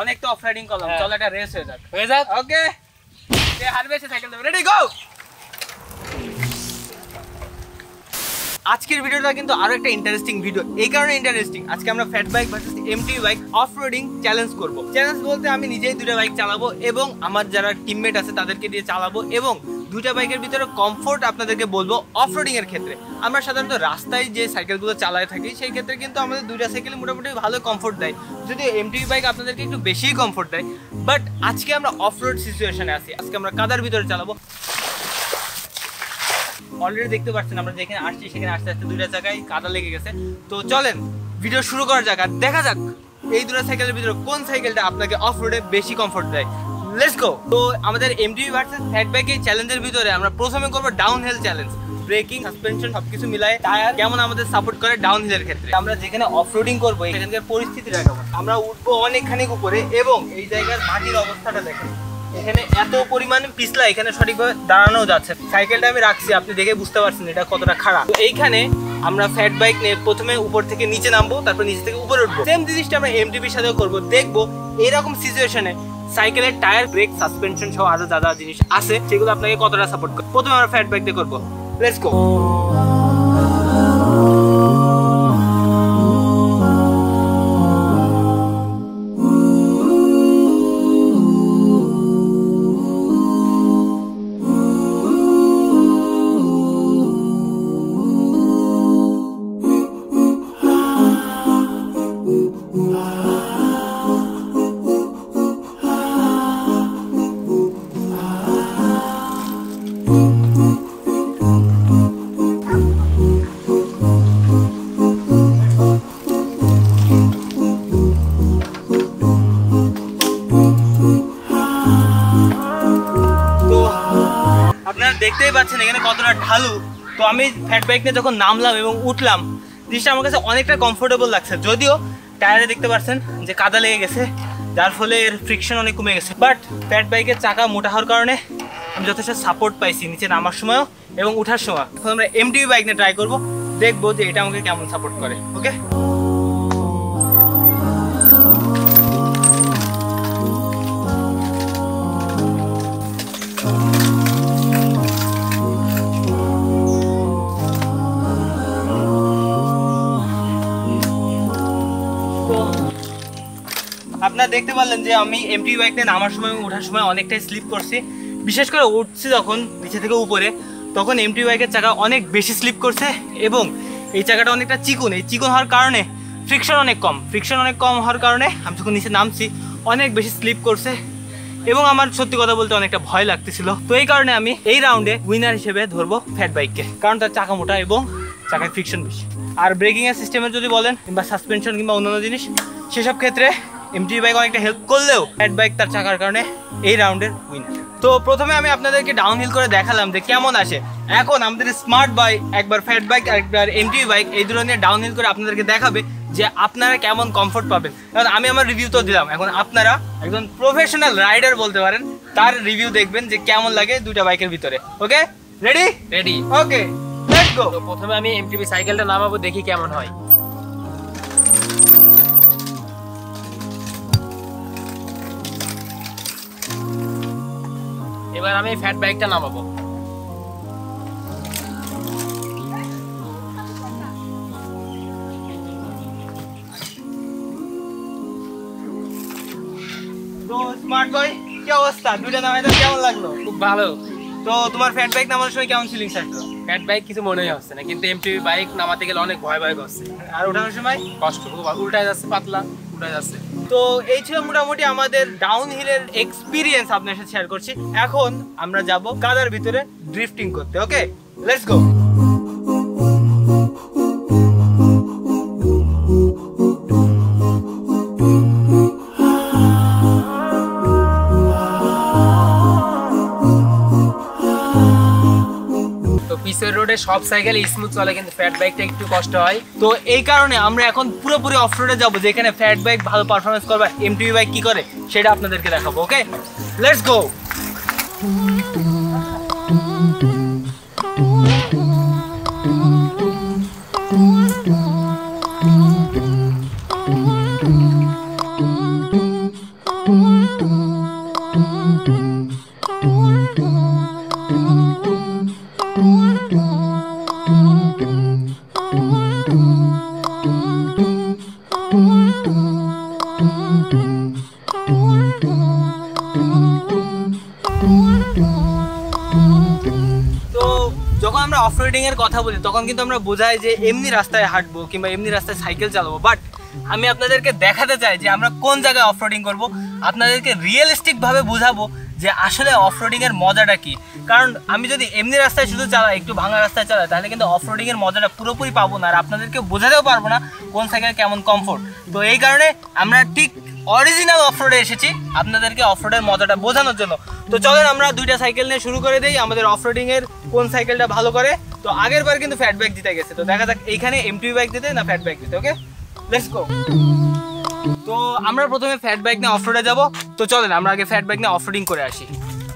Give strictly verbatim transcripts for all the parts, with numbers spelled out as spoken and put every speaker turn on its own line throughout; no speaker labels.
অনেক তো of riding করলাম, চল একটা রেস হয়ে যাক।
হয়ে যাক।
ওকে, কে হারবে সে সাইকেল দেবে। Ready go. আজকের ভিডিওটা কিন্তু আরো একটা ইন্টারেস্টিং ভিডিও। এই কারণে ইন্টারেস্টিং, আজকে আমরা fat bike versus MTB bike off roading challenge করব। চ্যালেঞ্জ বলতে আমি নিজেই দুটো বাইক চালাবো এবং আমার যারা টিমমেট আছে তাদেরকে দিয়ে চালাবো, এবং দুইটা বাইকের ভিতরে কমফোর্ট আপনাদেরকে বলবো। অফ রোডিং এর ক্ষেত্রে আমরা সাধারণত রাস্তায় যে সাইকেলগুলো চালায় থাকি সেই ক্ষেত্রে কিন্তু আমাদের দুইটা সাইকেল মোটামুটি ভালো কমফোর্ট দেয়, যদি এমটিভি বাইক আপনাদেরকে একটু বেশিই কমফোর্ট দেয়। বাট আজকে আমরা অফ রোড সিচুয়েশনে আছি, আজকে আমরা কাদার ভিতরে চালাবো। অলরেডি দেখতে পাচ্ছেন আমরা যেখানে আসছি সেখানে আস্তে আস্তে দুইটা জায়গায় কাদা লেগে গেছে। তো চলেন ভিডিও শুরু করার জায়গা দেখা যাক এই দুটো সাইকেলের ভিতরে কোন সাইকেলটা আপনাকে অফ রোডে বেশি কমফোর্ট দেয়। Let's go. তো আমাদের এমটিভি ভার্সেস ফ্যাট বাইক এই চ্যালেঞ্জের ভিতরে আমরা প্রথমে করবো downhill challenge. Braking, suspension সবকিছু মিলায় টায়ার কেমন আমাদের সাপোর্ট করে ডাউন হিলের ক্ষেত্রে। আমরা যেখানে অফ রোডিং করবো এখানকার পরিস্থিতি দেখাবো। আমরা উঠবো অনেকখানি উপরে এবং এই জায়গার মাটির অবস্থাটা দেখেন, এখানে এত পরিমাণ পিছলা, এখানে সঠিকভাবে দাঁড়ানো যাচ্ছে। সাইকেলটা আমি রাখছি, আপনি দেখে বুঝতে পারছেন এটা কতটা খারাপ। তো এইখানে আমরা ফ্যাট বাইক নিয়ে প্রথমে উপর থেকে নিচে নামবো, তারপর নিচে থেকে উপরে উঠবো। সেম জিনিসটা আমরা এমটিভির সাথেও করবো। দেখবো এরকম সিচুয়েশনে সাইকেলের টায়ার, ব্রেক, সাসপেনশন সহ আরো যা যা জিনিস আছে সেগুলো আপনাকে কতটা সাপোর্ট করে। প্রথমে আমরা ফ্যাট বাইক দিয়ে করবো। Let's go. দেখতেই পাচ্ছেন এখানে কতটা ঢালু। তো আমি ফ্যাট বাইক নিয়ে যখন নামলাম এবং উঠলাম জিনিসটা আমার কাছে অনেকটা কমফোর্টেবল লাগছে, যদিও টায়ারে দেখতে পাচ্ছেন যে কাদা লেগে গেছে, যার ফলে এর ফ্রিকশন অনেক কমে গেছে। বাট ফ্যাট বাইকের চাকা মোটা হওয়ার কারণে আমি যথেষ্ট সাপোর্ট পাইছি নিচে নামার সময়ও এবং উঠার সময়। এখন আমরা এমটিভি বাইক নিয়ে ট্রাই করবো, দেখবো যে এটা আমাকে কেমন সাপোর্ট করে। ওকে, আপনারা দেখতে পারলেন যে আমি এমটিভি বাইক নিয়ে নামার সময় ওঠার সময় অনেকটাই স্লিপ করছি। বিশেষ করে উঠছি যখন নিচে থেকে উপরে, তখন এমটিভি বাইকের চাকা অনেক বেশি স্লিপ করছে এবং এই চাকাটা অনেকটা চিকুন। এই চিকুন হওয়ার কারণে ফ্রিকশন অনেক কম ফ্রিকশন অনেক কম হওয়ার কারণে আমি যখন নিচে নামছি অনেক বেশি স্লিপ করছে এবং আমার সত্যি কথা বলতে অনেকটা ভয় লাগতেছিল। তো এই কারণে আমি এই রাউন্ডে উইনার হিসেবে ধরবো ফ্যাট বাইককে, কারণ তার চাকা মোটা এবং চাকায় ফ্রিকশন বেশি। আর ব্রেকিং এর সিস্টেমের যদি বলেন কিংবা সাসপেনশন কিংবা অন্যান্য জিনিস, সেসব ক্ষেত্রে এমটিভি বাইক অনেকটা হেল্প করলেও ফ্যাট বাইক তার চাকার কারণে এই রাউন্ডের উইনার। তো প্রথমে আমি আপনাদেরকে ডাউন হিল করে দেখালাম যে কেমন আসে। এখন আমাদের স্মার্ট বাইক একবার ফ্যাট বাইক একবার এমটিভি বাইক এই ধরনের ডাউন হিল করে আপনাদেরকে দেখাবে যে আপনারা কেমন কমফোর্ট পাবেন। কারণ আমি আমার রিভিউ তো দিলাম, এখন আপনারা একজন প্রফেশনাল রাইডার বলতে পারেন, তার রিভিউ দেখবেন যে কেমন লাগে দুইটা বাইকের ভিতরে। Okay, ready?
Ready.
Okay, let's go.
তো প্রথমে আমি এমটিভি সাইকেলটা নামাবো, দেখি কেমন হয়। এবার আমি ফ্যাট বাইকটা নামাবো।
তো স্মার্ট বয় কি অবস্থা, দুইটা নামাই তো কেমন লাগলো?
খুব ভালো।
তো তোমার ফ্যাট বাইক নামানোর সময় কেমন ফিলিংস আসলো?
ফ্যাট বাইক কিছু মনেই হচ্ছে না, কিন্তু এমটিভি বাইক নামাতে গেলে অনেক ভয় ভয় করছে।
আর ওঠানোর সময়
কষ্ট, খুব উল্টায় যাচ্ছে, পাতলা উল্টায় যাচ্ছে।
তো এই ছিল মোটামুটি আমাদের ডাউন হিলের এক্সপিরিয়েন্স আপনার সাথে শেয়ার করছি। এখন আমরা যাব কাদার ভিতরে ড্রিফটিং করতে। Okay, let's go.
পিসের রোডে সব সাইকেল স্মুথ চলে, কিন্তু ফ্যাট বাইকটা একটু কষ্ট হয়।
তো এই কারণে আমরা এখন পুরোপুরি অফ রোডে যাবো, যেখানে ফ্যাট বাইক ভালো পারফরমেন্স করবে, এমটিভি বাইক কি করে সেটা আপনাদেরকে দেখাবো। Okay, let's go. যখন আমরা অফরোডিং এর কথা বলি তখন কিন্তু আমরা বোঝাই যে এমনি রাস্তায় হাঁটবো কিংবা এমনি রাস্তায় সাইকেল চালাবো, বাট আমি আপনাদেরকে দেখাতে চাই যে আমরা কোন জায়গায় অফরোডিং করব, আপনাদেরকে রিয়েলিস্টিক ভাবে বোঝাবো যে আসলে অফরোডিং এর মজাটা কি। কারণ আমি যদি এমনি রাস্তায় শুধু চালাই, একটু ভাঙা রাস্তায় চালাই, তাহলে কিন্তু অফরোডিং এর মজাটা পুরোপুরি পাবো না, আর আপনাদেরকে বোঝাতেও পারবো না কোন সাইকেল কেমন কমফোর্ট। তো এই কারণে আমরা ঠিক অরিজিনাল অফরোডে এসেছি আপনাদেরকে অফরোডের মজাটা বোঝানোর জন্য। তো চলেন আমরা দুইটা সাইকেল নিয়ে শুরু করে দেই আমাদের অফরোডিং এর কোন সাইকেলটা ভালো করে। তো আগের বার কিন্তু ফ্যাট বাইক জিতে গেছে, তো দেখা যাক এইখানে এমটিভি বাইক দিতে না ফ্যাট বাইক দিতে। Okay, let's go. তো আমরা প্রথমে ফ্যাট বাইক নিয়ে অফরোডে যাব। তো চলেন আমরা আগে ফ্যাট বাইক নিয়ে অফরোডিং করে আসি।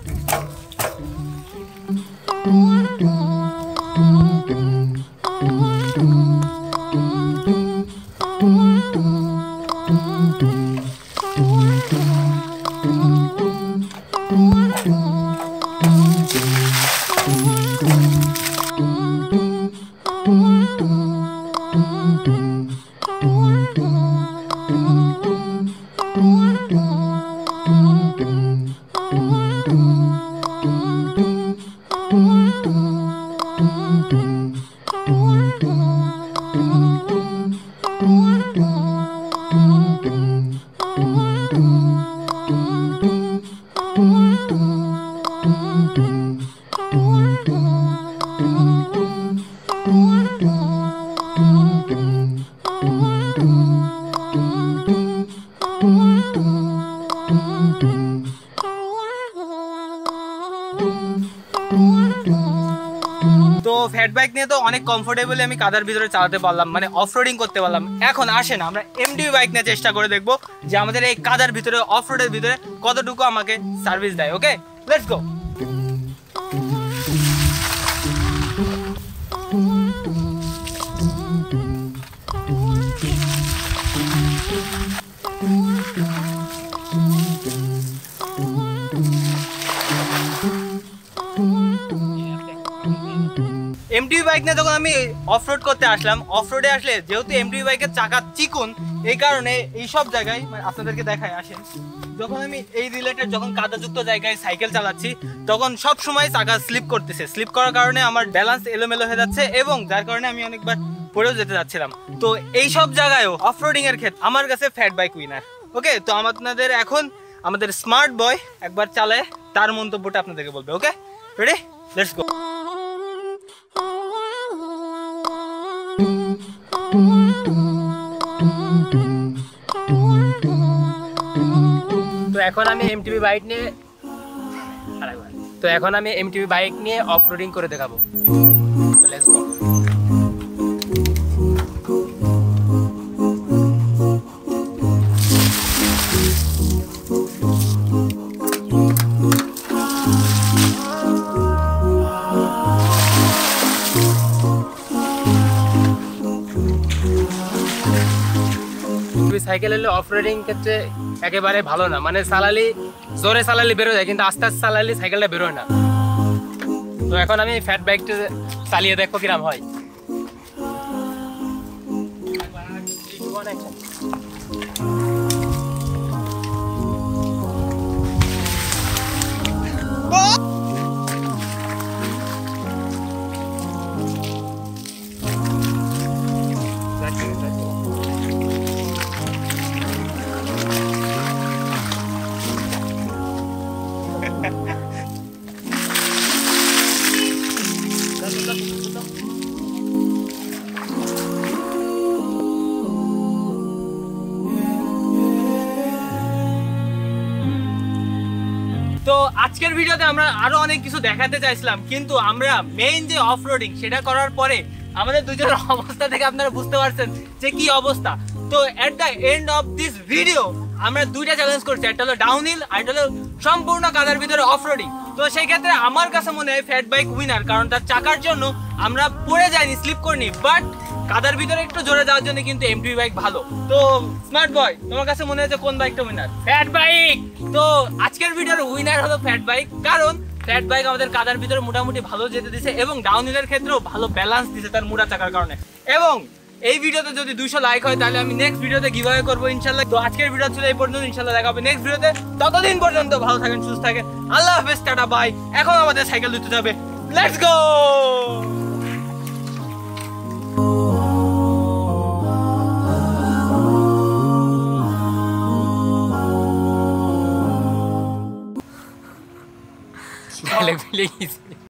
তো ফ্যাট বাইক নিয়ে তো অনেক কমফোর্টেবলি আমি কাদার ভিতরে চালাতে পারলাম, মানে অফরোডিং করতে পারলাম। এখন আসেন আমরা এমটিভি বাইক নিয়ে চেষ্টা করে দেখবো যে আমাদের এই কাদার ভিতরে অফরোডের ভিতরে কতটুকু আমাকে সার্ভিস দেয়। Okay, let's go. MTB bike নিয়ে যখন আমি অফরোড করতে আসলাম, অফরোডে আসলে যেহেতু এমটিভি বাইকের চাকা চিকন, এই কারণে এই সব জায়গায় মানে আপনাদেরকে দেখায় আসেন, যখন আমি এই রিলেটেড যখন কাদাযুক্ত জায়গায় সাইকেল চালাচ্ছি তখন সব সময় চাকা স্লিপ করতেছে। স্লিপ করার কারণে আমার ব্যালেন্স এলোমেলো হয়ে যাচ্ছে এবং যার কারণে আমি অনেকবার পড়েও যেতে যাচ্ছিলাম। তো এই সব জায়গায়ও অফরোডিং এর ক্ষেত্রে আমার কাছে ফ্যাট বাইক উইনার। ওকে, তো আপনাদের এখন আমাদের স্মার্ট বয় একবার চালায় তার মন্তব্যটা আপনাদেরকে বলবে। Okay, ready, let's go.
তো এখন আমি এমটিভি বাইক নিয়ে তো এখন আমি এমটিভি বাইক নিয়ে অফরোডিং করে দেখাবো। Let's go. সাইকেল হলে অফরোডিং ক্ষেত্রে একেবারে ভালো না, মানে চালালি জোরে চালালি বেরো যায় কিন্তু আস্তে আস্তে চালালি সাইকেলটা বেরোয় না। তো এখন আমি ফ্যাট বাইকটা চালিয়ে দেখবো কিরম হয়।
তো আজকের ভিডিওতে আমরা আরো অনেক কিছু দেখাতে চাইছিলাম, কিন্তু আমরা মেইন যে অফরোডিং সেটা করার পরে আমাদের দুজনের অবস্থা থেকে আপনারা বুঝতে পারছেন যে কি অবস্থা। তো at the end of this video আমরা দুইটা চ্যালেঞ্জ করছি, একটা হলো ডাউনহিল আর একটা হলো সম্পূর্ণ কাদার ভিতরে অফরোডিং। তো সেই ক্ষেত্রে আমার কাছে মনে হয় ফ্যাট বাইক উইনার, কারণ তার চাকার জন্য আমরা পড়ে যাইনি, স্লিপ করিনি, বাট কাদার ভিতরে একটু জোরে যাওয়ার জন্য কিন্তু এমটিভি বাইক ভালো। তো স্মার্ট বয়, তোমার কাছে মনে হচ্ছে কোন বাইকটা উইনার?
Fat bike.
তো আজকের ভিডিওর উইনার হলো ফ্যাট বাইক, কারণ ফ্ল্যাট বাইক আমাদের কাদার ভিতরে মোটামুটি ভালো যেতে দিছে এবং ডাউনহিলের ক্ষেত্রেও ভালো ব্যালেন্স দিছে তার মোটা চাকার কারণে। এবং এই ভিডিওতে যদি দুইশো লাইক হয় তাহলে আমি নেক্সট ভিডিওতে গিভঅ্যাওয়ে করবো ইনশাআল্লাহ। তো আজকের ভিডিও ছিল এই পর্যন্ত, ইনশাআল্লাহ দেখা হবে নেক্সট ভিডিওতে। ততদিন পর্যন্ত ভালো থাকেন, সুস্থ থাকেন, আল্লাহ হাফেজ, টাটা বাই। এখন আমাদের সাইকেল ধুতে যাবে, লেটস গো।
Please.